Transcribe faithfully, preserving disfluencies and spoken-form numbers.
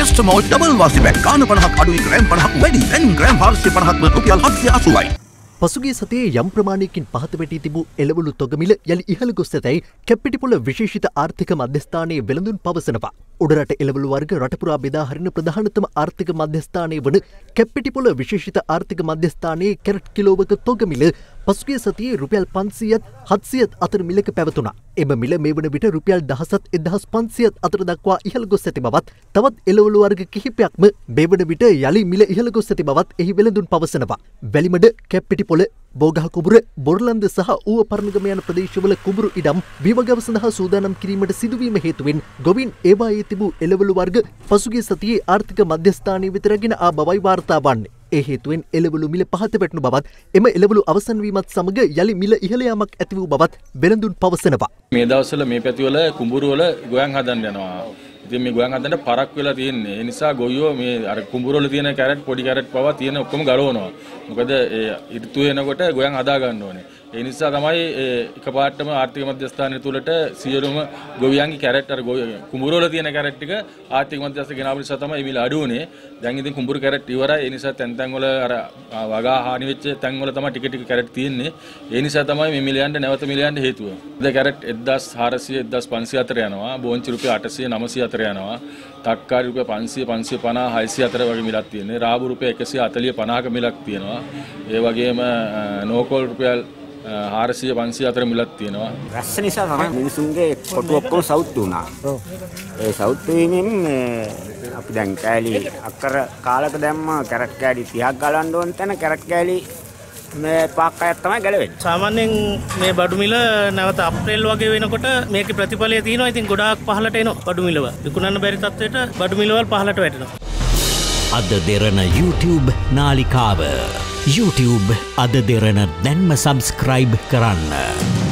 එස්ටමෝල් double වාසි pack ගාන පනහක් අඩුයි ග්‍රෑම් පනහක් වැඩි වෙන් ග්‍රෑම් හාරසිය පනහක්ම රුපියල් හත්සිය අසූවයි. පසුගිය සතියේ යම් ප්‍රමාණයකින් පහත වැටී තිබූ එළවලු තොග මිල යලි ඉහළ ගොස් ඇතැයි කැප්පිටිපොළ විශේෂිත ආර්ථික මධ්‍යස්ථානයේ වෙළඳුන් පවසනවා. උඩරට එළවලු වර්ග රට පුරා බෙදා හරින ප්‍රධානතම ආර්ථික මධ්‍යස්ථානය වන කැප්පිටිපොළ විශේෂිත ආර්ථික මධ්‍යස්ථානයේ කැරට් කිලෝවක තොග මිල පසුගිය සතියේ රුපියල් පන්සියයත් හත්සියයත් අතර මිලක පැවතුණා. එම මිල මේ වන විට රුපියල් දහසත් එක්දහස් පන්සියයත් අතර දක්වා ඉහළ ගොස් ඇති බවත් තවත් එළවලු වර්ග කිහිපයක්ම මේ වන විට යලි මිල ඉහළ ගොස් ඇති බවත් එහි වෙළඳුන් පවසනවා. වැලිමඩ කැප්පිටිපොළ බෝගහ කුඹුර බොරලන්ද සහ ඌව පරණගම යන ප්‍රදේශවල කුඹුරු ඉඩම් විවගව සඳහා සූදානම් කිරීමට සිදුවීම හේතුවෙන් ගොවින් ඒවායේ තිබූ එළවලු වර්ග පසුගිය සතියේ ආර්ථික මධ්‍යස්ථානයේ වෙත රැගෙන ආ බවයි වාර්තා වන්නේ. ඒ හේතුවෙන් එළවලු මිල පහත වැටුණු බවත් එම එළවලු අවසන් වීමත් සමග යලි මිල ඉහළ යාමක් ඇති වූ බවත් වෙළඳුන් පවසනවා. මේ දවස්වල මේ පැතිවල කුඹුරු වල ගොයන් හදන්න යනවා. ඉතින් මේ ගොයන් හදන්න පරක් වෙලා තියෙන්නේ. ඒ නිසා ගොයියෝ මේ අර කුඹුරු වල තියෙන කැරට් පොඩි කැරට් පවා තියෙන ඔක්කොම ගලවනවා. මොකද ඒ ඍතු වෙනකොට ගොයන් හදා ගන්න ඕනේ. ඒ නිසා තමයි එකපාරටම ආර්ථික මධ්‍යස්ථානය තුලට සියලුම ගොවියන්ගේ කැරට් අර කුඹුරු වල තියෙන කැරට් ටික ආර්ථික මධ්‍යස්ථානය ගෙනාවු නිසා තමයි මේ මිල අඩු වුනේ. දැන් ඉතින් කුඹුරු කැරට් ඉවරයි. ඒ නිසා තැන් තැන් වල අර වගා හානි වෙච්ච තැන් වල තමයි ටික ටික කැරට් තියෙන්නේ. ඒ නිසා තමයි මේ මිල යන්න නැවත මිල යන්න හේතුව. දැන් කැරට් එක්දාස් හාරසිය එක්දාස් පන්සිය අතර යනවා. බෝංචි රුපියල් අටසිය නවසිය අතර යනවා. තක්කාරි රුපියල් පන්සිය පන්සිය පනහ හයසිය අතර වගේ මිලක් තියෙනවා. රාබු රුපියල් එකසිය හතලිය පනහක මිලක් තියෙනවා. ඒ වගේම නෝකෝල් රුපියල් හාරසිය පන්සිය අතර මිලක් තියෙනවා. රැස්ස නිසා තමයි මිනිසුන්ගේ කොටු ඔක්කොම සවුත් වුණා. ඒ සවුත් වීමෙන් අපි දැන් කෑලි අක්කර කාලක දැම්ම කැරට් කෑලි තිහක් ගලවන්න ඕන තැන කැරට් කෑලි මේ පාක් අයත් තමයි ගැලවෙන්නේ. සාමාන්‍යයෙන් මේ බඩු මිල නැවත අප්‍රේල් වගේ වෙනකොට මේකේ ප්‍රතිඵලය තියෙනවා. ඉතින් ගොඩාක් පහළට එනවා බඩු මිලව. විකුණන්න බැරි තත්ත්වයට බඩු මිලවල් පහළට වැටෙනවා. අද දෙරණ YouTube නාලිකාව YouTube අද දෙරණ දැන්ම සබස්ක්‍රයිබ් කරන්න.